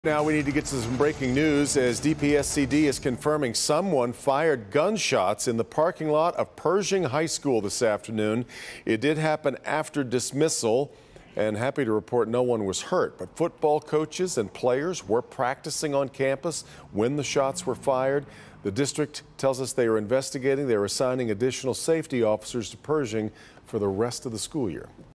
Now we need to get to some breaking news as DPSCD is confirming someone fired gunshots in the parking lot of Pershing High School this afternoon. It did happen after dismissal, and happy to report no one was hurt. But football coaches and players were practicing on campus when the shots were fired. The district tells us they are investigating. They are assigning additional safety officers to Pershing for the rest of the school year.